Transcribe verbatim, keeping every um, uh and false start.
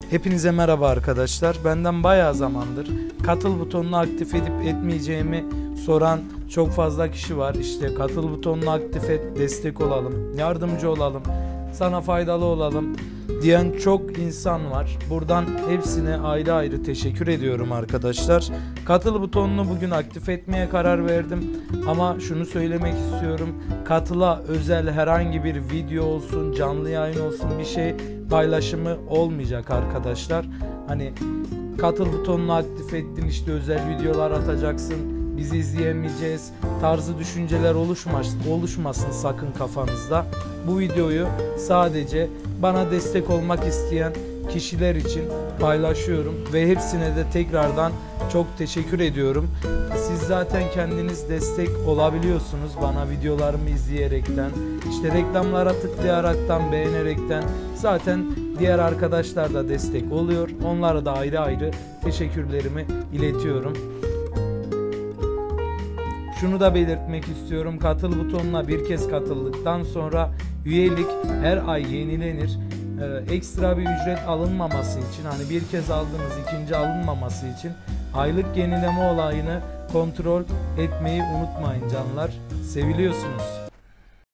Hepinize merhaba arkadaşlar. Benden bayağı zamandır katıl butonunu aktif edip etmeyeceğimi soran çok fazla kişi var. İşte katıl butonunu aktif et, destek olalım, yardımcı olalım, sana faydalı olalım diyen çok insan var. Buradan hepsine ayrı ayrı teşekkür ediyorum arkadaşlar. Katıl butonunu bugün aktif etmeye karar verdim. Ama şunu söylemek istiyorum. Katıla özel herhangi bir video olsun, canlı yayın olsun bir şey paylaşımı olmayacak arkadaşlar. Hani katıl butonunu aktif ettin, işte özel videolar atacaksın, bizi izleyemeyeceğiz tarzı düşünceler oluşmasın, oluşmasın sakın kafanızda. Bu videoyu sadece bana destek olmak isteyen kişiler için paylaşıyorum ve hepsine de tekrardan çok teşekkür ediyorum. Siz zaten kendiniz destek olabiliyorsunuz bana videolarımı izleyerekten, işte reklamlara tıklayaraktan, beğenerekten. Zaten diğer arkadaşlar da destek oluyor. Onlara da ayrı ayrı teşekkürlerimi iletiyorum. Şunu da belirtmek istiyorum. Katıl butonuna bir kez katıldıktan sonra üyelik her ay yenilenir. Ee, ekstra bir ücret alınmaması için, hani bir kez aldığınız ikinci alınmaması için aylık yenileme olayını kontrol etmeyi unutmayın canlar. Seviliyorsunuz.